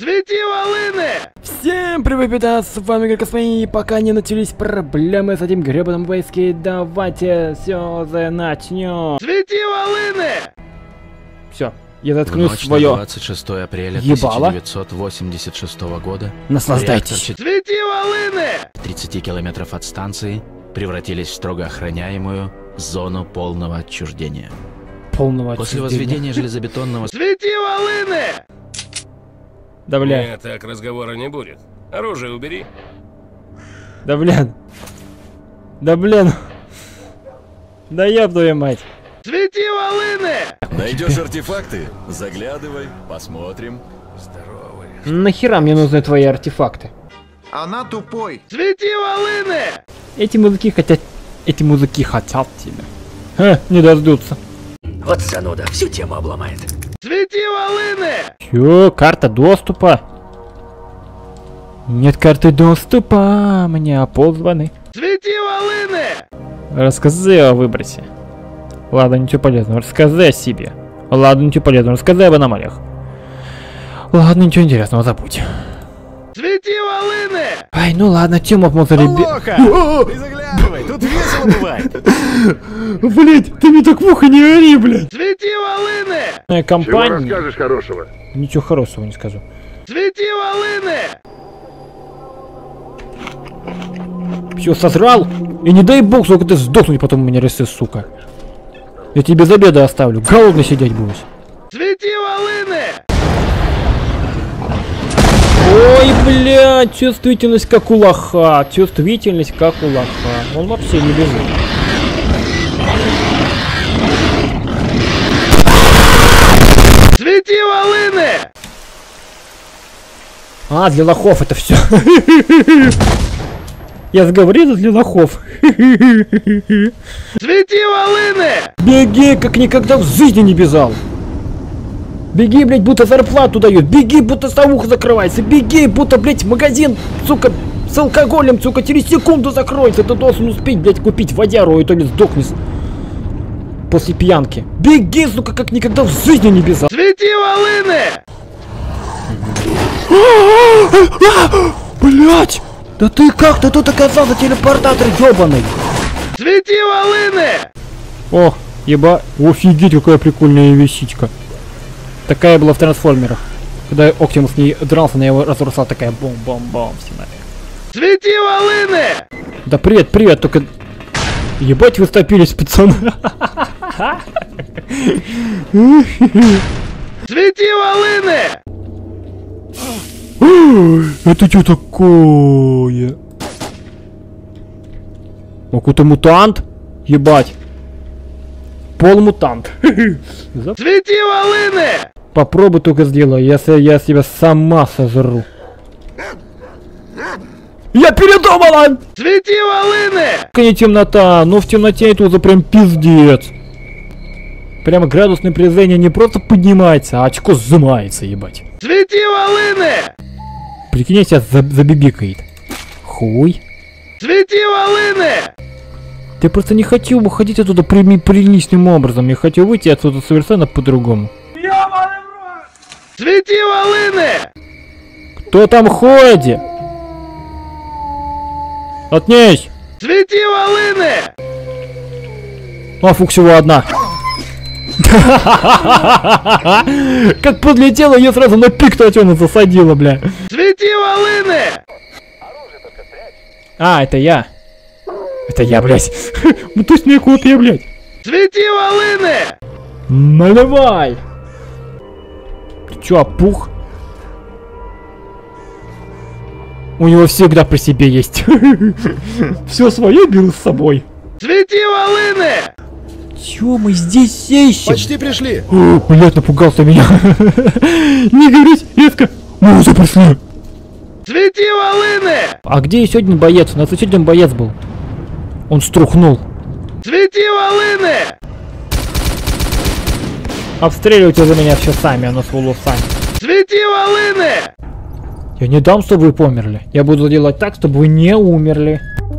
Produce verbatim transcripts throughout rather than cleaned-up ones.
Свети, волыны! Всем привет, ребята, с вами Игорь Космей. Пока не начались проблемы с этим гребаным войски, давайте все начнем. Свети, волыны! Все, я заткну свое двадцать шестое апреля ебало. тысяча девятьсот восемьдесят шестого года. Наслаждайтесь. Свети, волыны! тридцати километров от станции превратились в строго охраняемую зону полного отчуждения. Полного После отчуждения. возведения железобетонного... Свети, волыны! Да бля, Нет, так разговора не будет. Оружие убери. да блин. Да блин. Да ёб твою мать. Свети, волыны! Найдешь артефакты? Заглядывай, посмотрим. Здоровый. Нахера мне нужны твои артефакты? Она тупой. Свети, волыны! Эти музыки хотят... Эти музыки хотят тебя. Ха, не дождутся. Вот зануда, всю тему обломает. Свети, волыны! Чё, карта доступа? Нет карты доступа, мне опозваны. Свети, волыны! Расскажи о выбросе. Ладно, ничего полезного. Расскажи о себе. Ладно, ничего полезного. Расскажи об аномалиях. Ладно, ничего интересного, забудь. Свети, волыны! Ай, ну ладно, Тёма, можно ребят... Не заглядывай, тут весело бывает. Блять, ты мне так в ухо не ори, блядь. Свети, волыны! Компания... расскажешь хорошего? Ничего хорошего не скажу. Свети, волыны! Все, созрал? И не дай бог, сколько ты сдохнуть потом у меня рысы, сука. Я тебе без обеда оставлю. Голодный сидеть будешь. Свети, волыны! Ой, блядь, чувствительность как у лоха. Чувствительность как у лоха. Он вообще не бежит. Свети, волыны! А, для лохов это все. Я сговорил для лохов. Свети, волыны! Беги, как никогда в жизни не бежал. Беги, блядь, будто зарплату дают. Беги, будто ставуха закрывается. Беги, будто, блядь, магазин, сука, с алкоголем, сука, через секунду закроется. Ты должен успеть, блядь, купить водяру, и то ли сдохнешь после пьянки. Беги, сука, как никогда в жизни не бежал. Свети, волыны! Блядь, да ты как ты тут оказался, телепортатор ёбаный? Свети, волыны! О, еба, офигеть, какая прикольная вещичка. Такая была в трансформерах. Когда Оптимус с ней дрался, на его разрушал, такая бом-бом-бом. Свети, волыны! Да привет, привет, только... Ебать вы стопились, пацаны. Свети, волыны! Это что такое? Какой-то мутант? Ебать. Полмутант. Свети, волыны! Попробуй только сделай, если я себя сама сожру. Я передумала! Свети, волыны! Не темнота, но в темноте это уже прям пиздец. Прямо градус напряжения не просто поднимается, а очко сжимается, ебать. Свети, волыны! Прикинь, я сейчас забибикает. Хуй. Свети, волыны! Я просто не хочу выходить оттуда при приличным образом. Я хочу выйти отсюда совершенно по-другому. Свети, волыны! Кто там ходит? Отнесь! Свети, волыны! А, фук, всего одна. Как подлетела, ее сразу на пик точно засадила, бля. Свети, волыны! А, это я. Это я, блядь. Ну точно кот я, блядь. Свети, волыны! Наливай! Ты чё, опух? У него всегда при себе есть. Все свое беру с собой. Свети, волыны! Чё мы здесь ищем? Почти пришли. О, блядь, напугался меня. Не говорить резко. Мы уже пришли. Свети, волыны! А где еще один боец? У нас еще один боец был. Он струхнул. Свети, волыны! Обстреливайте за меня все сами, оно с волосами. Свети, волыны! Я не дам, чтобы вы померли. Я буду делать так, чтобы вы не умерли.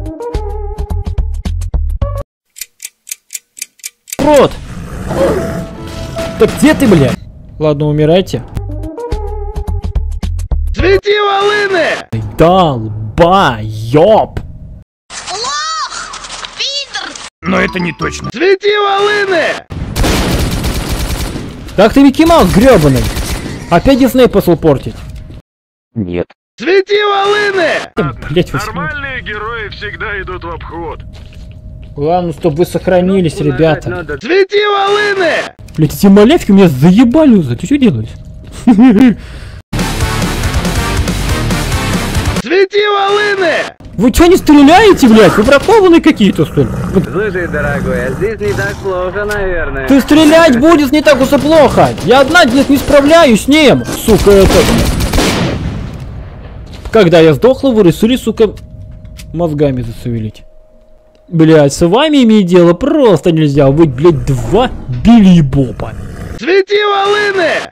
Рот! Да где ты, блядь? Ладно, умирайте. Свети волыны! Долбоёб! Но это не точно. Свети волыны! Так ты Микки Маус грёбаный! Опять Дисней посыл портить. Нет. Свети волыны! Блять, вы... Нормальные герои всегда идут в обход. Главное, чтобы вы сохранились, ребята. Свети волыны! Блять, эти малявки меня заебали уже. Ты что делаешь? Свети волыны! Вы что не стреляете, блядь? Вы бракованные какие-то, что ли? Слушай, дорогой, а здесь не так плохо, наверное. Ты стрелять будешь не так уж и плохо. Я одна здесь не справляюсь с ним. Сука, это... Когда я сдохла, вы решили, сука, мозгами засовелить. Блядь, с вами иметь дело просто нельзя. Вы, блядь, два Билли Боба. Свети волыны!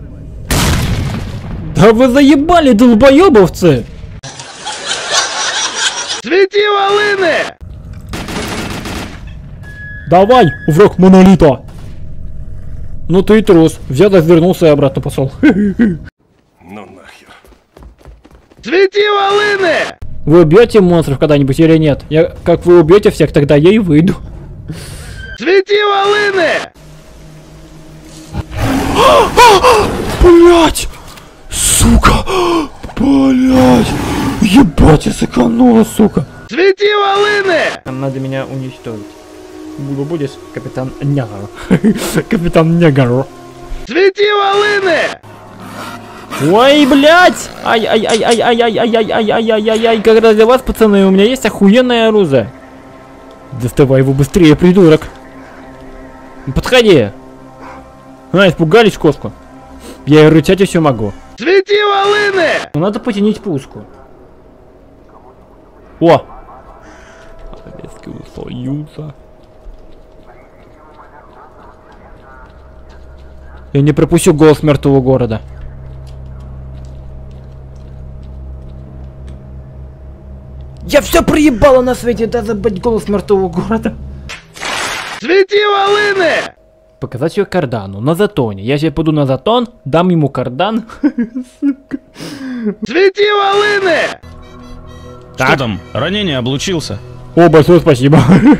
Да вы заебали, долбоебовцы! Свети волыны! Давай, враг монолита! Ну ты и трус. Взял, развернулся и обратно пошел. Ну нахер. Свети волыны! Вы убьете монстров когда-нибудь или нет? Я, как вы убьете всех, тогда я и выйду. Свети волыны! Блять! Сука! Блять! Ебать, я сэкономила, сука! Свети волыны! Надо меня уничтожить. Буду будешь, капитан Негр. Капитан Негр. Свети волыны! Ой, блять! Ай-ай-ай-ай-ай-ай-ай-ай-ай-ай-ай-ай. Как раз для вас, пацаны, у меня есть охуенное оружие. Доставай его быстрее, придурок. Подходи. А, испугались кошку. Я и рычать еще могу. Свети волыны! Но надо потянить пушку. О! Советского Союза. Я не пропущу голос мертвого города. Я все проебала на свете, да забыть голос мертвого города. Свети волыны! Показать ее кардану на затоне. Я сейчас пойду на затон, дам ему кардан. Свети волыны! Что там? Ранение, облучился? О, большое спасибо.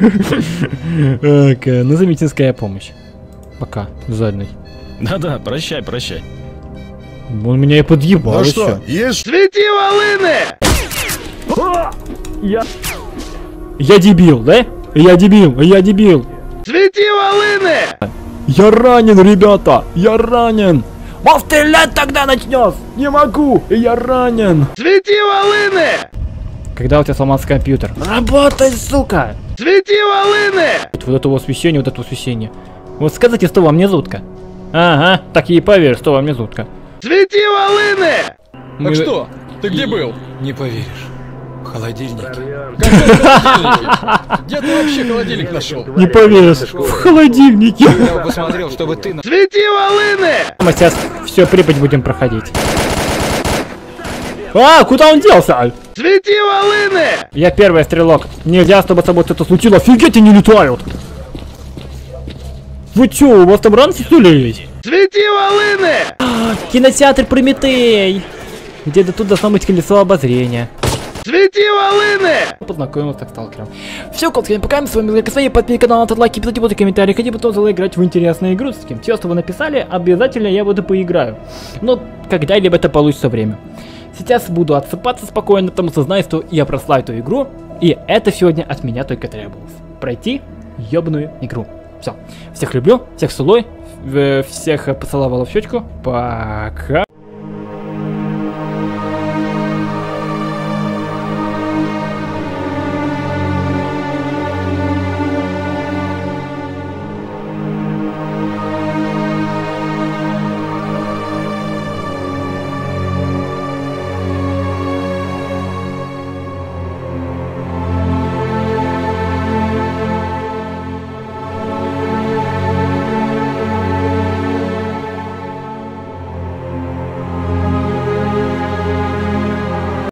Так, назови медицинская помощь. Пока, задний. Да-да, прощай, прощай. Он меня и подъебал еще. Есть? Свети волыны! Я... Я дебил, да? Я дебил, я дебил. Свети волыны! Я ранен, ребята, я ранен. Мол, стрелять тогда начнешь. Не могу, я ранен. Свети волыны! Когда у тебя сломался компьютер? Работай, сука! Свети волыны! Вот, вот это освещение, вот это освещение. Вот скажите, что вам не жутко? Ага, так и поверь, что вам не жутко. Свети волыны! Мы... Так что? Ты где был? Не поверишь. В холодильнике. Где ты вообще холодильник нашел? Не поверишь, в холодильнике. Я посмотрел, чтобы ты... Свети волыны! Мы сейчас все припать будем проходить. А, куда он делся? Свети волыны! Я первый стрелок. Нельзя, чтобы с тобой что-то случилось. Офигеть, они летают. Вы чё, у вас там ранцы, что ли, есть? Свети волыны! А, кинотеатр Прометей. Где-то тут должно быть колесо обозрения. Свети волыны! Познакомился с сталкером. Все, котки, пока с вами Лайкосвей, подписывайтесь на канал, ставьте лайки, пишите вот комментарии, хотите потом заиграть в интересные игрушки. Все, что вы написали, обязательно я в это поиграю. Но когда-либо это получится время. Сейчас буду отсыпаться спокойно, потому что знаю, что я прославлю эту игру. И это сегодня от меня только требовалось. Пройти ёбаную игру. Все. Всех люблю, всех целую, всех поцеловала в щечку. Пока.